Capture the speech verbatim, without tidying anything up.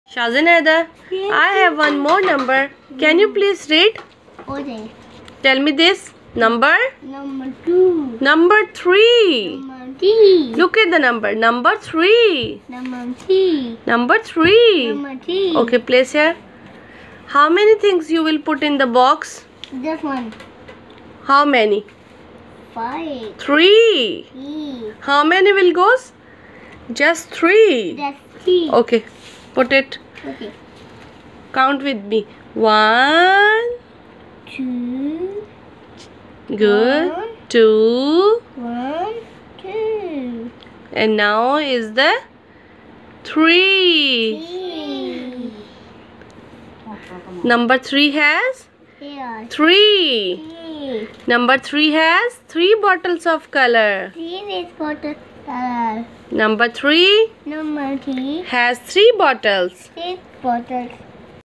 Shazain, I have one more number. Can you please read? Okay. Tell me this. Number? Number two. Number three. Number three. Look at the number. Number three. Number three. Number three. Number three. Okay, place here. How many things you will put in the box? Just one. How many? Five. Three. Three. How many will goes? Just three. Just three. Okay. Put it. Okay. Count with me. One. Two. Good. One. Two. One. Two. And now is the three. Three. Number three has Here. three. Three. Number three has three bottles of color. Three is water color. Number three Number three. has three bottles. Six bottles.